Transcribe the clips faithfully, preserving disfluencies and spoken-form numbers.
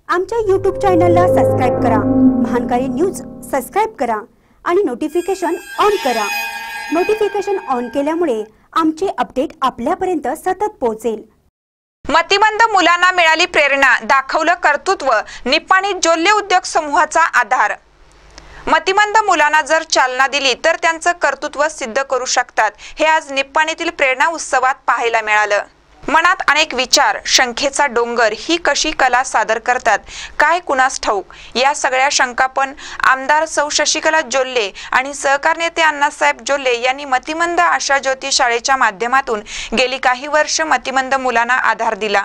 आमच्या यूट्यूब चॅनलला सबस्क्राइब करा, महानकारी न्यूज सबस्क्राइब करा आणि नोटिफिकेशन ऑन करा। नोटिफिकेशन ऑन केल्यामुळे आमचे अपडेट आपल्यापर्यंत सतत पोहोचेल। मतिमंद मुलांना मिळाली प्रेरणा, दाखवलं कर्तृत्व, निप्पाणी जोल्ले उद्योग समूहाचा आधार। मतिमंद मुलांना जर चालना दिली तर त्यांचं कर्तृत्व सिद्ध करू शकतात, हे आज निप्पाणीतील प्रेरणा उत्सवात पाहायला मिळालं। मनात अनेक विचार, शंखेचा डोंगर ही कशी कला सादर करतात काय कुणास ठाऊक। या सगळ्या शंका पण आमदार सौ शशिकला जोल्ले आणि सहकार नेते अण्णासाहेब जोल्ले यांनी मतिमंद आशा ज्योती शाळेच्या माध्यमातून गेली काही वर्ष मतिमंद मुलांना आधार दिला।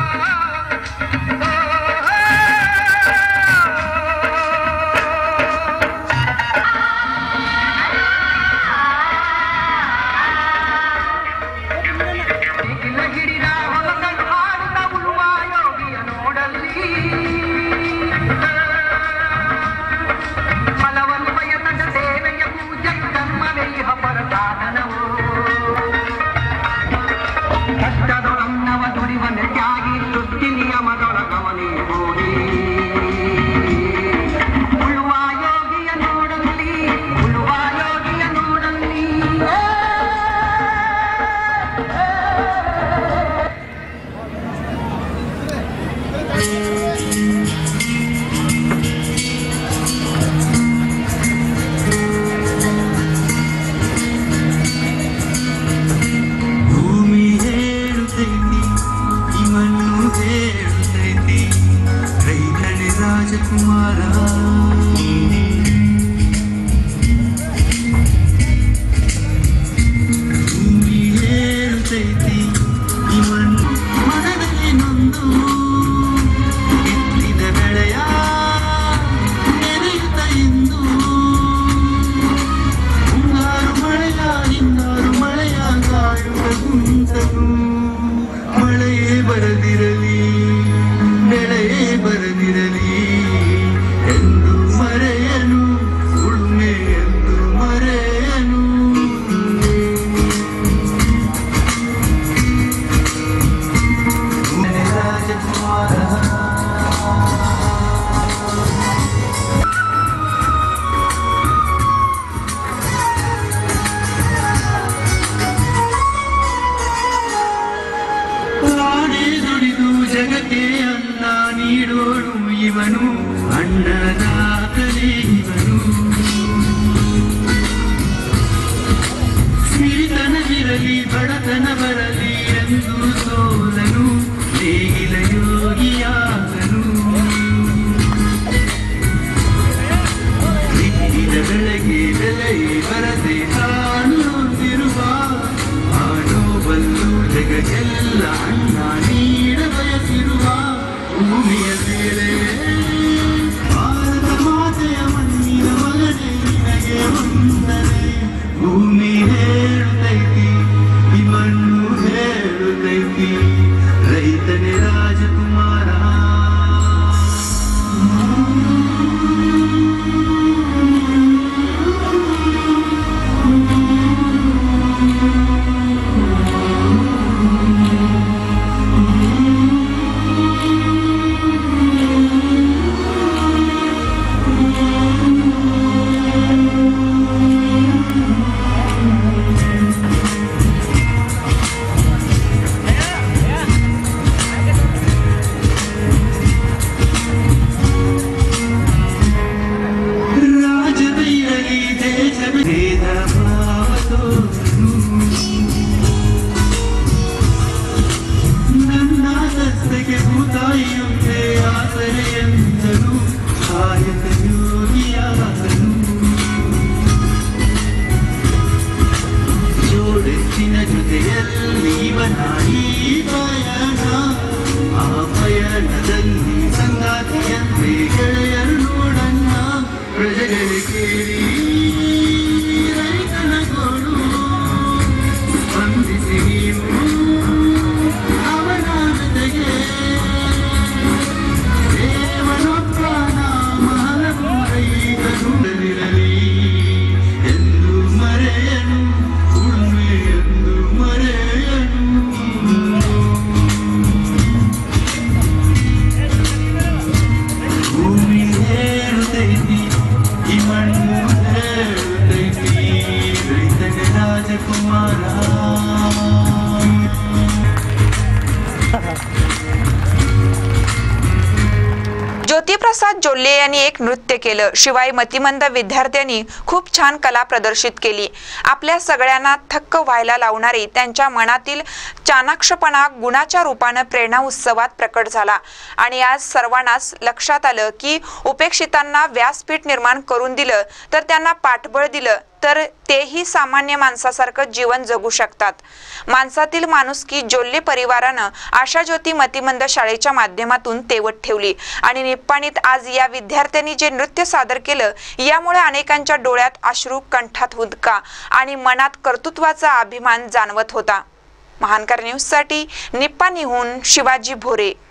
ಜಗಕ್ಕೆ ಅನ್ನ ನೀಡೋಳು ಇವನು, ಅನ್ನದಾತನೇ ಇವನು। ಸಿರಿತನವಿರಲಿ ಬಡತನ ಬರಲಿ ಎಂದು ಸೋಲನು, ನೇಗಿಲ ಯೋಗಿಯಾಗನು। ಬಿತ್ತಿದ ಬೆಳೆಗೆ ಬೆಲೆ ಬರದೆ ತಾನು ನೊಂದಿರುವ ಆಡೋಬಲ್ಲು ಜಗಕ್ಕೆಲ್ಲ ಅನ್ನ ನೀಡ ಬಯಸಿರುವ ಭೂಮಿಯ ಮೇಲೆ ಭಾರತ ಮಾತೆಯ ಮಣ್ಣಿನ ಮಗನೇ ನಿನಗೆ ವಂದನೆ। ಭೂಮಿ ಹೇಳುತ್ತೈತಿ, ಈ ಮಣ್ಣು ಹೇಳುತ್ತೈತಿ, ರೈತನೇ ರಾಜಕುಮಾರ। ज्योतिप्रसाद जोल्ले यांनी एक नृत्य केलं. शिवाय मतिमंद विद्यार्थ्यांनी खूप छान कला प्रदर्शित केली. आपल्या सगळ्यांना थक्क व्हायला लावणारी त्यांच्या मनातील चाणाक्षपणा गुणाच्या रूपानं प्रेरणा उत्सवात प्रकट झाला. आणि आज सर्वांनाच लक्षात आलं की उपेक्षितांना व्यासपीठ निर्माण करून दिलं तर त्यांना पाठबळ दिलं तर तेही सामान्य माणसासारखं जीवन जगू शकतात. माणसातील माणुसकी जोल्ले परिवारानं आशा ज्योती मतिमंद शाळेच्या माध्यमातून तेवत ठेवली. आणि निप्पाणीत आज या विद्यार्थ्यांनी जे नृत्य सादर केलं यामुळे अनेकांच्या डोळ्यात अश्रू, कंठात हुंदका आणि मनात कर्तृत्वाचा अभिमान जाणवत होता. महानकर न्यूज साठी निप्पाणीहून शिवाजी भोरे.